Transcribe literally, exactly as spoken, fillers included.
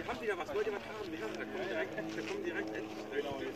haben wieder was, wollt ihr was haben? Ja, da kommen direkt, da kommen direkt endlich.